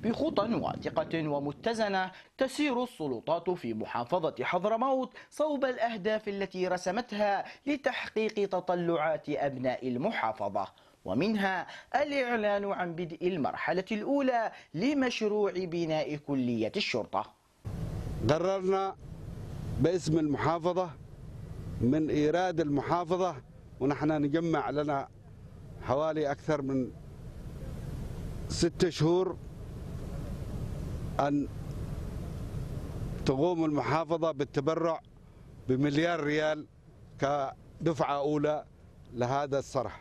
بخطى واثقة ومتزنة تسير السلطات في محافظة حضرموت صوب الأهداف التي رسمتها لتحقيق تطلعات أبناء المحافظة، ومنها الإعلان عن بدء المرحلة الأولى لمشروع بناء كلية الشرطة. قررنا باسم المحافظة من إيراد المحافظة، ونحن نجمع لنا حوالي أكثر من 6 شهور أن تقوم المحافظة بالتبرع ب1 ريال كدفعة أولى لهذا الصرح.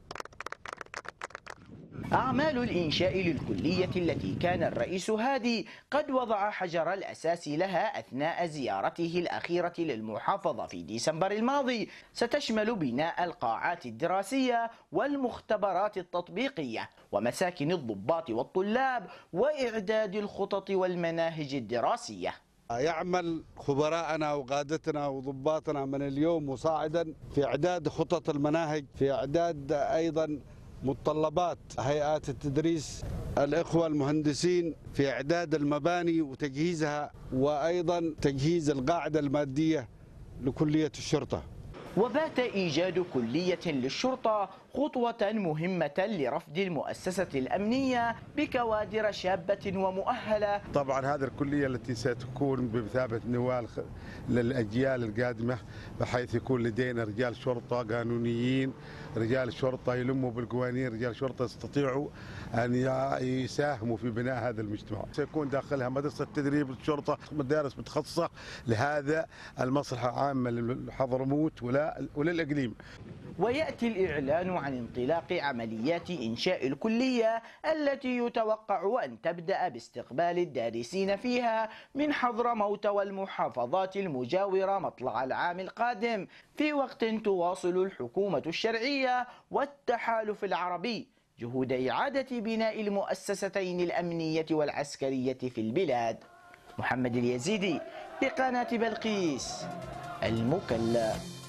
أعمال الإنشاء للكلية التي كان الرئيس هادي قد وضع حجر الأساس لها أثناء زيارته الأخيرة للمحافظة في ديسمبر الماضي ستشمل بناء القاعات الدراسية والمختبرات التطبيقية ومساكن الضباط والطلاب وإعداد الخطط والمناهج الدراسية. يعمل خبراءنا وقادتنا وضباطنا من اليوم وصاعدا في إعداد خطط المناهج، في إعداد أيضا متطلبات هيئات التدريس، الإخوة المهندسين في إعداد المباني وتجهيزها، وأيضا تجهيز القاعدة المادية لكلية الشرطة. وبات إيجاد كلية للشرطة خطوة مهمة لرفض المؤسسة الأمنية بكوادر شابة ومؤهلة. طبعا هذه الكلية التي ستكون بمثابة نوال للأجيال القادمة، بحيث يكون لدينا رجال شرطة قانونيين، رجال شرطة يلموا بالقوانين، رجال شرطة يستطيعوا أن يساهموا في بناء هذا المجتمع. سيكون داخلها مدرسة تدريب الشرطة، مدارس متخصصة لهذا المصلحة العامة لحضرموت وللإقليم. ويأتي الإعلان عن انطلاق عمليات إنشاء الكلية التي يتوقع أن تبدأ باستقبال الدارسين فيها من حضرموت والمحافظات المجاورة مطلع العام القادم، في وقت تواصل الحكومة الشرعية والتحالف العربي جهود إعادة بناء المؤسستين الأمنية والعسكرية في البلاد. محمد اليزيدي لقناة بلقيس المكلا.